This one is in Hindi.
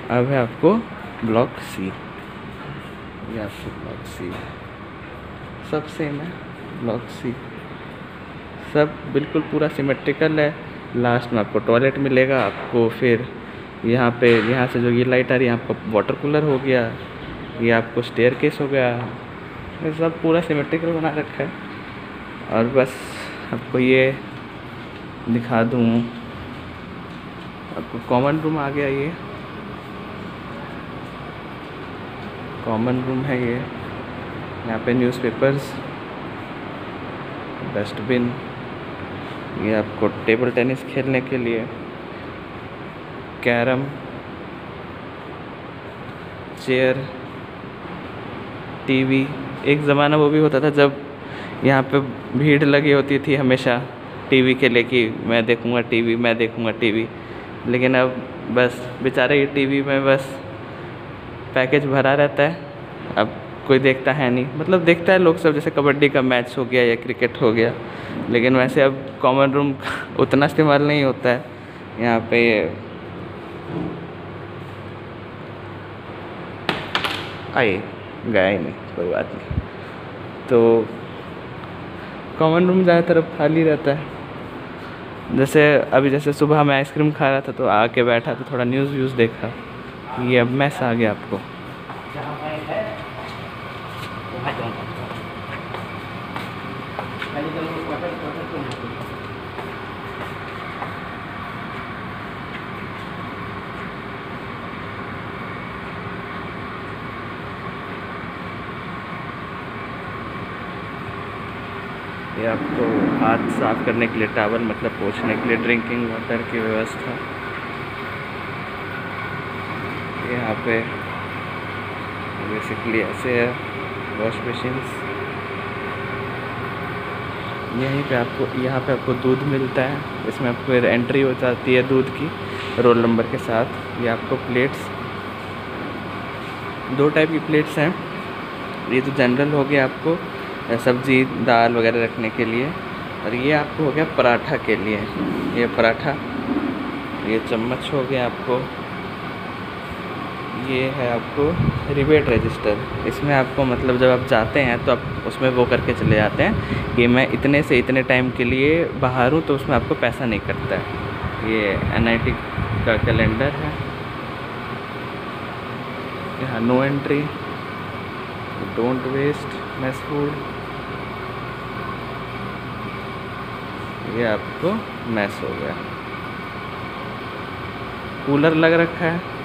अब है आपको ब्लॉक सी, ये आपको ब्लॉक सी सब सेम है। ब्लॉक सी सब बिल्कुल पूरा सिमेट्रिकल है। लास्ट में आपको टॉयलेट मिलेगा आपको, फिर यहाँ पे यहाँ से जो ये लाइट आ रही है आपको वाटर कूलर हो गया, ये आपको स्टेयर केस हो गया। ये सब पूरा सिमेट्रिकल बना रखा है। और बस आपको ये दिखा दूँ, आपको कॉमन रूम आ गया। ये कॉमन रूम है। ये यहाँ पे न्यूज़पेपर्स, डस्टबिन, ये आपको टेबल टेनिस खेलने के लिए, कैरम, चेयर, टीवी। एक ज़माना वो भी होता था जब यहाँ पे भीड़ लगी होती थी हमेशा टीवी के लिए कि मैं देखूँगा टीवी, मैं देखूँगा टीवी। लेकिन अब बस बेचारे ये टीवी में बस पैकेज भरा रहता है, अब कोई देखता है नहीं। मतलब देखता है लोग सब, जैसे कबड्डी का मैच हो गया या क्रिकेट हो गया, लेकिन वैसे अब कॉमन रूम उतना इस्तेमाल नहीं होता है यहाँ पे। आइए, गया ही नहीं, कोई बात नहीं। तो कॉमन रूम ज़्यादातर अब खाली रहता है। जैसे अभी जैसे सुबह मैं आइसक्रीम खा रहा था तो आके बैठा तो थोड़ा न्यूज़ व्यूज़ देखा, ये अब मैस आ गया आपको। ये आपको हाथ साफ करने के लिए टॉवल, मतलब पोंछने के लिए ड्रिंकिंग वाटर की व्यवस्था। यहाँ पे बेसिकली ऐसे है वॉश मशीन्स। यहीं पे आपको, यहाँ पे आपको दूध मिलता है, इसमें आपको एंट्री हो जाती है दूध की रोल नंबर के साथ। ये आपको प्लेट्स, दो टाइप की प्लेट्स हैं। ये तो जनरल हो गया आपको सब्ज़ी दाल वगैरह रखने के लिए, और ये आपको हो गया पराठा के लिए। ये पराठा, ये चम्मच हो गया आपको। ये है आपको रिबेट रजिस्टर, इसमें आपको मतलब जब आप जाते हैं तो आप उसमें वो करके चले जाते हैं कि मैं इतने से इतने टाइम के लिए बाहर हूँ, तो उसमें आपको पैसा नहीं कटता है। ये NIT का कैलेंडर है। यहाँ no entry, don't waste mess food, ये आपको मैस हो गया। कूलर लग रखा है।